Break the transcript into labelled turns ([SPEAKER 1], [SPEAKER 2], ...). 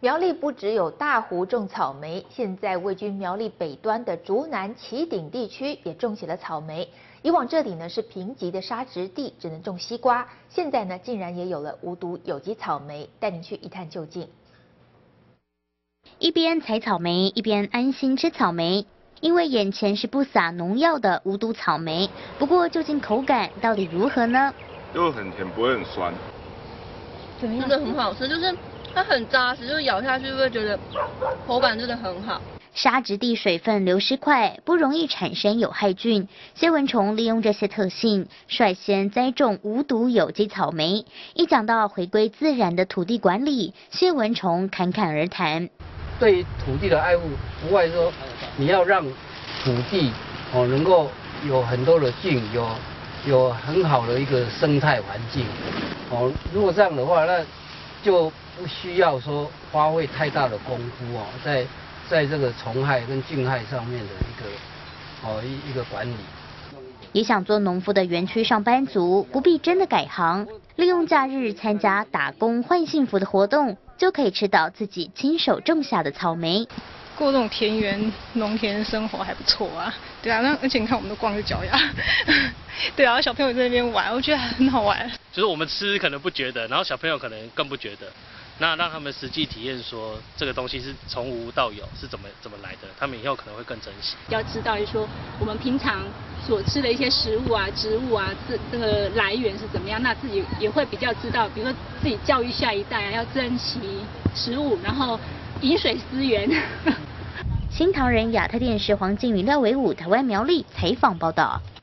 [SPEAKER 1] 苗栗不只有大湖种草莓，现在位居苗栗北端的竹南旗顶地区也种起了草莓。以往这里呢是贫瘠的沙质地，只能种西瓜，现在呢竟然也有了无毒有机草莓，带您去一探究竟。
[SPEAKER 2] 一边采草莓，一边安心吃草莓。因为眼前是不撒农药的无毒草莓，不过究竟口感到底如何呢？
[SPEAKER 3] 又很甜，不会很酸，
[SPEAKER 4] 真的很好吃，就是它很扎实，就是咬下去会觉得口感真的很好。
[SPEAKER 2] 沙质地水分流失快，不容易产生有害菌。谢文崇利用这些特性，率先栽种无毒有机草莓。一讲到回归自然的土地管理，谢文崇侃侃而谈。
[SPEAKER 5] 对于土地的爱护，不外说你要让土地能够有很多的菌，有很好的一个生态环境如果这样的话，那就不需要说花费太大的功夫在这个虫害跟菌害上面的一个管理。
[SPEAKER 2] 也想做农夫的园区上班族，不必真的改行，利用假日参加打工换幸福的活动，就可以吃到自己亲手种下的草莓。
[SPEAKER 6] 过那种田园农田生活还不错啊，对啊，而且你看我们都光着脚丫，对啊，小朋友在那边玩，我觉得很好玩。
[SPEAKER 7] 就是我们吃可能不觉得，然后小朋友可能更不觉得。那让他们实际体验说这个东西是从无到有是怎么来的，他们以后可能会更珍惜。
[SPEAKER 8] 要知道说我们平常所吃的一些食物啊、植物啊，这个来源是怎么样，那自己也会比较知道，比如说自己教育下一代啊，要珍惜食物，然后饮水思源。
[SPEAKER 2] 新唐人亚太电视黄靖宇、廖伟武台湾苗栗采访报道。